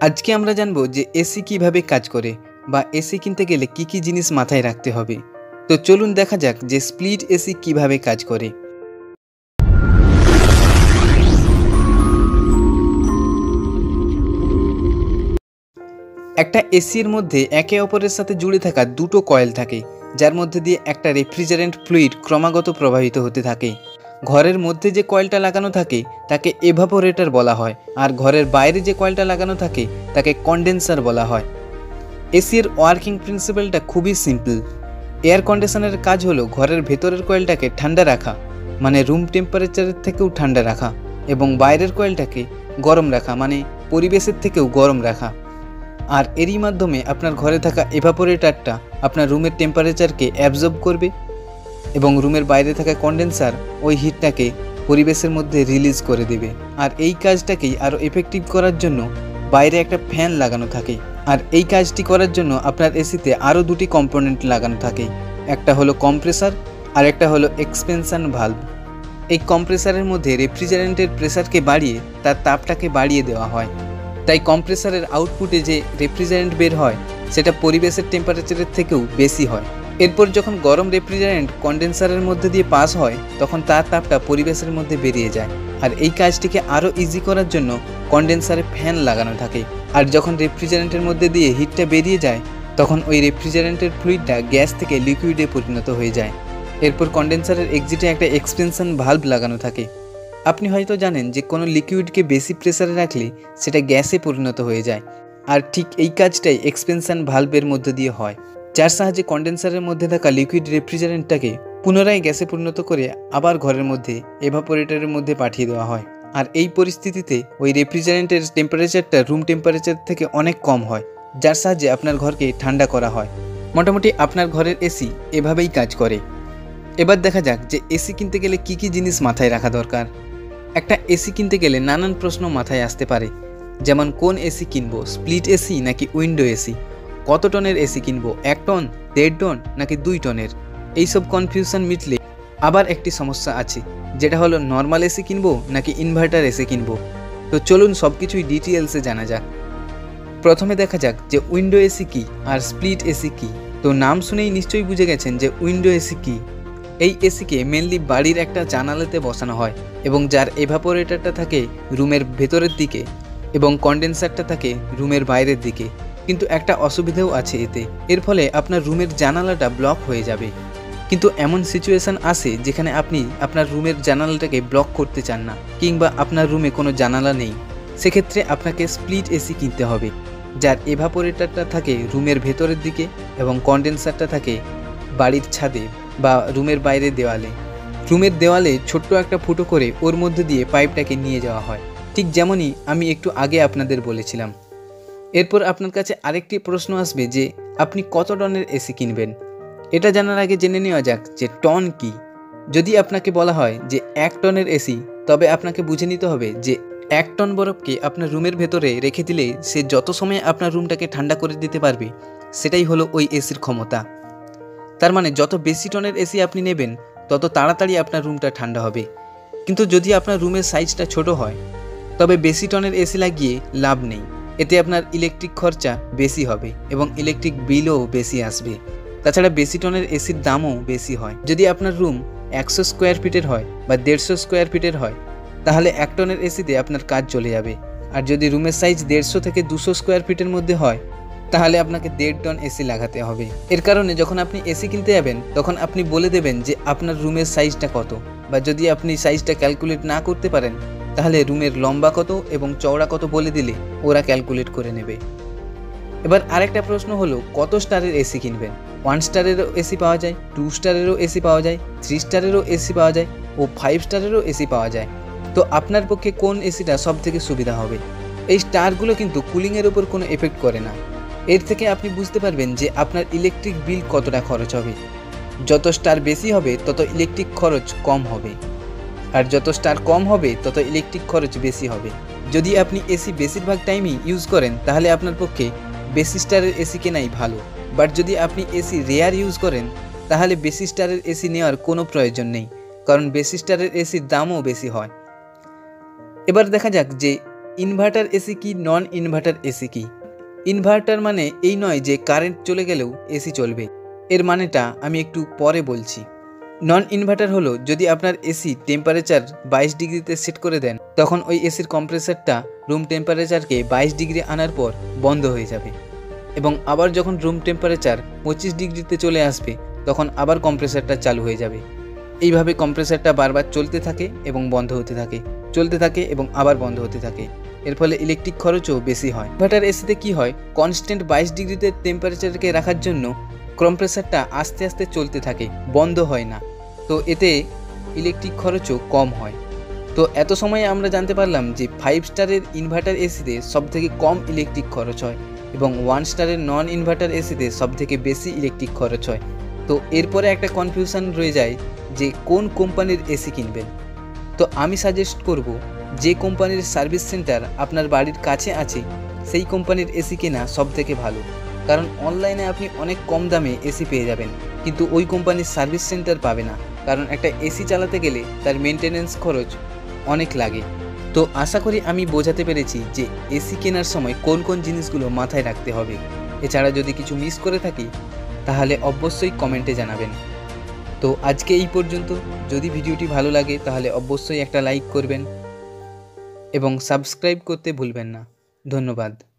আজকে আমরা জানবো যে এসি কিভাবে কাজ করে বা এসি কিনতে গেলে কি কি জিনিস মাথায় রাখতে হবে। তো চলুন দেখা যাক যে স্প্লিট এসি কিভাবে কাজ করে। একটা এসির মধ্যে একে অপরের সাথে জুড়ে থাকা দুটো কয়েল থাকে, যার মধ্যে দিয়ে একটা রেফ্রিজারেন্ট ফ্লুইড ক্রমাগত প্রবাহিত হতে থাকে। ঘরের মধ্যে যে কয়েলটা লাগানো থাকে তাকে এভাপোরেটর বলা হয়, আর ঘরের বাইরে যে কয়েলটা লাগানো থাকে তাকে কন্ডেন্সার বলা হয়। এসির ওয়ার্কিং প্রিন্সিপালটা খুবই সিম্পল। এয়ার কন্ডিশনের কাজ হলো ঘরের ভেতরের কয়েলটাকে ঠান্ডা রাখা, মানে রুম টেম্পারেচারের থেকেও ঠান্ডা রাখা, এবং বাইরের কয়েলটাকে গরম রাখা, মানে পরিবেশের থেকেও গরম রাখা। আর এরই মাধ্যমে আপনার ঘরে থাকা এভাপোরেটরটা আপনার রুমের টেম্পারেচারকে অ্যাবজর্ব করবে এবং রুমের বাইরে থাকা কন্ডেন্সার ওই হিটটাকে পরিবেশের মধ্যে রিলিজ করে দেবে। আর এই কাজটাকেই আরও এফেক্টিভ করার জন্য বাইরে একটা ফ্যান লাগানো থাকে। আর এই কাজটি করার জন্য আপনার এসিতে আরও দুটি কম্পোনেন্ট লাগানো থাকে, একটা হলো কম্প্রেসার আর একটা হলো এক্সপেনশন ভালভ। এই কম্প্রেসারের মধ্যে রেফ্রিজারেন্টের প্রেসারকে বাড়িয়ে তার তাপটাকে বাড়িয়ে দেওয়া হয়, তাই কম্প্রেসারের আউটপুটে যে রেফ্রিজারেন্ট বের হয় সেটা পরিবেশের টেম্পারেচারের থেকেও বেশি হয়। এরপর যখন গরম রেফ্রিজারেন্ট কন্ডেন্সারের মধ্যে দিয়ে পাস হয় তখন তার তাপটা পরিবেশের মধ্যে বেরিয়ে যায়। আর এই কাজটিকে আরও ইজি করার জন্য কন্ডেন্সারে ফ্যান লাগানো থাকে। আর যখন রেফ্রিজারেন্টের মধ্যে দিয়ে হিটটা বেরিয়ে যায় তখন ওই রেফ্রিজারেন্টের ফ্লুইডটা গ্যাস থেকে লিকুইডে পরিণত হয়ে যায়। এরপর কন্ডেন্সারের এক্সিটে একটা এক্সপেনশন ভালভ লাগানো থাকে। আপনি হয়তো জানেন যে কোনো লিকুইডকে বেশি প্রেসারে রাখলে সেটা গ্যাসে পরিণত হয়ে যায়, আর ঠিক এই কাজটাই এক্সপেনশন ভালভের মধ্যে দিয়ে হয়, যার সাহায্যে কন্ডেন্সারের মধ্যে থাকা লিকুইড রেফ্রিজারেন্টটাকে পুনরায় গ্যাসে পরিণত করে আবার ঘরের মধ্যে এভাপোরেটরের মধ্যে পাঠিয়ে দেওয়া হয়। আর এই পরিস্থিতিতে ওই রেফ্রিজারেন্টের টেম্পারেচারটা রুম টেম্পারেচার থেকে অনেক কম হয়, যার সাহায্যে আপনার ঘরকে ঠান্ডা করা হয়। মোটামুটি আপনার ঘরের এসি এভাবেই কাজ করে। এবার দেখা যাক যে এসি কিনতে গেলে কি কি জিনিস মাথায় রাখা দরকার। একটা এসি কিনতে গেলে নানান প্রশ্ন মাথায় আসতে পারে, যেমন কোন এসি কিনবো, স্প্লিট এসি নাকি উইন্ডো এসি, কত টনের এসি কিনবো, 1 টন, 1.5 টন নাকি 2 টনের। এইসব কনফিউশন মিটলে আবার একটি সমস্যা আছে, যেটা হলো নর্মাল এসি কিনবো নাকি ইনভার্টার এসি কিনবো। তো চলুন সব কিছুই ডিটেলসে জানা যাক। প্রথমে দেখা যাক যে উইন্ডো এসি কী আর স্প্লিট এসি কী। তো নাম শুনেই নিশ্চয়ই বুঝে গেছেন যে উইন্ডো এসি কী। এই এসিকে মেনলি বাড়ির একটা জানালাতে বসানো হয় এবং যার এভাপোরেটরটা থাকে রুমের ভেতরের দিকে এবং কন্ডেন্সারটা থাকে রুমের বাইরের দিকে। কিন্তু একটা অসুবিধাও আছে এতে, এর ফলে আপনার রুমের জানালাটা ব্লক হয়ে যাবে। কিন্তু এমন সিচুয়েশান আসে যেখানে আপনি আপনার রুমের জানালাটাকে ব্লক করতে চান না, কিংবা আপনার রুমে কোনো জানালা নেই। সেক্ষেত্রে আপনাকে স্প্লিট এসি কিনতে হবে, যার এভাপোরেটরটা থাকে রুমের ভেতরের দিকে এবং কন্ডেন্সারটা থাকে বাড়ির ছাদে বা রুমের বাইরে দেওয়ালে। রুমের দেওয়ালে ছোট্ট একটা ফুটো করে ওর মধ্যে দিয়ে পাইপটাকে নিয়ে যাওয়া হয়, ঠিক যেমনই আমি একটু আগে আপনাদের বলেছিলাম। এরপর আপনার কাছে আরেকটি প্রশ্ন আসবে যে আপনি কত টনের এসি কিনবেন। এটা জানার আগে জেনে নেওয়া যাক যে টন কি। যদি আপনাকে বলা হয় যে 1 টনের এসি, তবে আপনাকে বুঝে নিতে হবে যে 1 টন বরফকে আপনার রুমের ভেতরে রেখে দিলে সে যত সময় আপনার রুমটাকে ঠান্ডা করে দিতে পারবে সেটাই হলো ওই এসির ক্ষমতা। তার মানে যত বেশি টনের এসি আপনি নেবেন তত তাড়াতাড়ি আপনার রুমটা ঠান্ডা হবে। কিন্তু যদি আপনার রুমের সাইজটা ছোট হয় তবে বেশি টনের এসি লাগিয়ে লাভ নেই। এতে আপনার ইলেকট্রিক খরচা বেশি হবে এবং ইলেকট্রিক বিলও বেশি আসবে। তাছাড়া বেশি টনের এসির দামও বেশি হয়। যদি আপনার রুম 100 স্কোয়ার ফিটের হয় বা 150 স্কোয়ার ফিটের হয় তাহলে 1 টনের এসিতে আপনার কাজ চলে যাবে। আর যদি রুমের সাইজ 150 থেকে 200 স্কোয়ার ফিটের মধ্যে হয় তাহলে আপনাকে 1.5 টন এসি লাগাতে হবে। এর কারণে যখন আপনি এসি কিনতে যাবেন তখন আপনি বলে দেবেন যে আপনার রুমের সাইজটা কত, বা যদি আপনি সাইজটা ক্যালকুলেট না করতে পারেন তাহলে রুমের লম্বা কত এবং চওড়া কত বলে দিলে ওরা ক্যালকুলেট করে নেবে। এবার আরেকটা প্রশ্ন হলো কত স্টারের এসি কিনবেন। 1 স্টারেরও এসি পাওয়া যায়, 2 স্টারেরও এসি পাওয়া যায়, 3 স্টারেরও এসি পাওয়া যায় ও 5 স্টারেরও এসি পাওয়া যায়। তো আপনার পক্ষে কোন এসিটা সব থেকে সুবিধা হবে? এই স্টারগুলো কিন্তু কুলিংয়ের উপর কোনো এফেক্ট করে না। এর থেকে আপনি বুঝতে পারবেন যে আপনার ইলেকট্রিক বিল কতটা খরচ হবে। যত স্টার বেশি হবে তত ইলেকট্রিক খরচ কম হবে, আর যত স্টার কম হবে তত ইলেকট্রিক খরচ বেশি হবে। যদি আপনি এসি বেশিরভাগ টাইমই ইউজ করেন তাহলে আপনার পক্ষে বেশি স্টারের এসি কেনাই ভালো। বাট যদি আপনি এসি রেয়ার ইউজ করেন তাহলে বেশি স্টারের এসি নেওয়ার কোনো প্রয়োজন নেই, কারণ বেশি স্টারের এসির দামও বেশি হয়। এবার দেখা যাক যে ইনভার্টার এসি কি, নন ইনভার্টার এসি কি? ইনভার্টার মানে এই নয় যে কারেন্ট চলে গেলেও এসি চলবে, এর মানেটা আমি একটু পরে বলছি। নন ইনভার্টার হলো যদি আপনার এসি টেম্পারেচার 22 ডিগ্রিতে সেট করে দেন, তখন ওই এসির কম্প্রেসারটা রুম টেম্পারেচারকে 22 ডিগ্রি আনার পর বন্ধ হয়ে যাবে, এবং আবার যখন রুম টেম্পারেচার 25 ডিগ্রিতে চলে আসবে তখন আবার কম্প্রেসারটা চালু হয়ে যাবে। এইভাবে কম্প্রেসারটা বারবার চলতে থাকে এবং বন্ধ হতে থাকে, চলতে থাকে এবং আবার বন্ধ হতে থাকে। এর ফলে ইলেকট্রিক খরচও বেশি হয়। ইনভার্টার এসিতে কি হয়, কনস্ট্যান্ট 22 ডিগ্রিতে টেম্পারেচারকে রাখার জন্য কম্প্রেসারটা আস্তে আস্তে চলতে থাকে, বন্ধ হয় না, তো এতে ইলেকট্রিক খরচও কম হয়। তো এত সময়ে আমরা জানতে পারলাম যে 5 স্টারের ইনভার্টার এসিতে সবথেকে কম ইলেকট্রিক খরচ হয় এবং 1 স্টারের নন ইনভার্টার এসিতে সবথেকে বেশি ইলেকট্রিক খরচ হয়। তো এরপরে একটা কনফিউশন রয়ে যায় যে কোন কোম্পানির এসি কিনবেন। তো আমি সাজেস্ট করব যে কোম্পানির সার্ভিস সেন্টার আপনার বাড়ির কাছে আছে সেই কোম্পানির এসি কেনা সবথেকে ভালো, কারণ অনলাইনে আপনি অনেক কম দামে এসি পেয়ে যাবেন, কিন্তু ওই কোম্পানির সার্ভিস সেন্টার পাবে না, কারণ একটা এসি চালাতে গেলে তার মেনটেনেন্স খরচ অনেক লাগে। তো আশা করি আমি বোঝাতে পেরেছি যে এসি কেনার সময় কোন কোন জিনিসগুলো মাথায় রাখতে হবে। এছাড়া যদি কিছু মিস করে থাকি তাহলে অবশ্যই কমেন্টে জানাবেন। তো আজকে এই পর্যন্ত। যদি ভিডিওটি ভালো লাগে তাহলে অবশ্যই একটা লাইক করবেন এবং সাবস্ক্রাইব করতে ভুলবেন না। ধন্যবাদ।